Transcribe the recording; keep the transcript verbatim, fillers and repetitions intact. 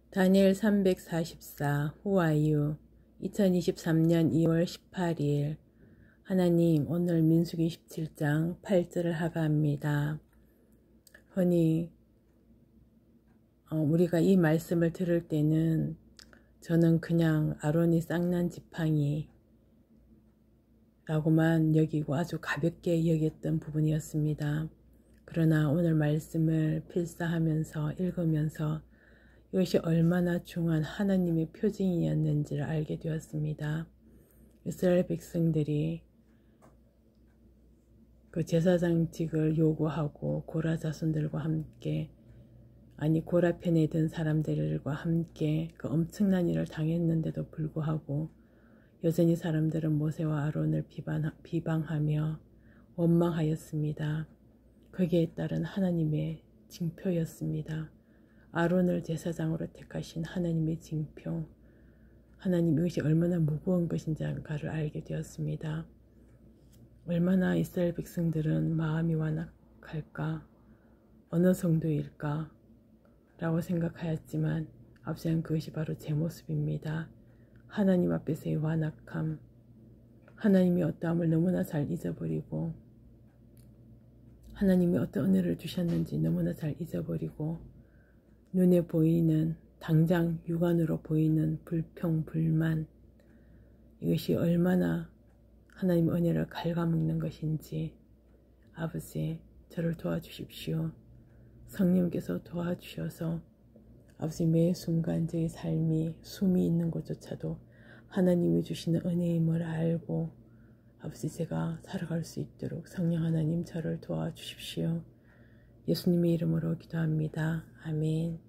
다니엘 삼백사십사 후아유 이천이십삼 년 이월 십팔일. 하나님, 오늘 민수기 이십칠 장 팔 절을 하가합니다. 흔히 어, 우리가 이 말씀을 들을 때는 저는 그냥 아론이 쌍난 지팡이 라고만 여기고 아주 가볍게 여겼던 부분이었습니다. 그러나 오늘 말씀을 필사하면서 읽으면서 이것이 얼마나 중요한 하나님의 표징이었는지를 알게 되었습니다. 이스라엘 백성들이 그 제사장직을 요구하고 고라 자손들과 함께, 아니 고라 편에 든 사람들과 함께 그 엄청난 일을 당했는데도 불구하고 여전히 사람들은 모세와 아론을 비방, 비방하며 원망하였습니다. 거기에 따른 하나님의 징표였습니다. 아론을 제사장으로 택하신 하나님의 징표, 하나님 이것이 얼마나 무거운 것인지를 알게 되었습니다. 얼마나 이스라엘 백성들은 마음이 완악할까, 어느 정도일까 라고 생각하였지만 앞서는 그것이 바로 제 모습입니다. 하나님 앞에서의 완악함, 하나님이 어떠함을 너무나 잘 잊어버리고, 하나님이 어떤 은혜를 주셨는지 너무나 잘 잊어버리고, 눈에 보이는, 당장 육안으로 보이는 불평, 불만, 이것이 얼마나 하나님의 은혜를 갉아먹는 것인지, 아버지 저를 도와주십시오. 성령께서 도와주셔서 아버지 매 순간 저의 삶이 숨이 있는 곳조차도 하나님이 주시는 은혜임을 알고 아버지 제가 살아갈 수 있도록 성령 하나님 저를 도와주십시오. 예수님의 이름으로 기도합니다. 아멘.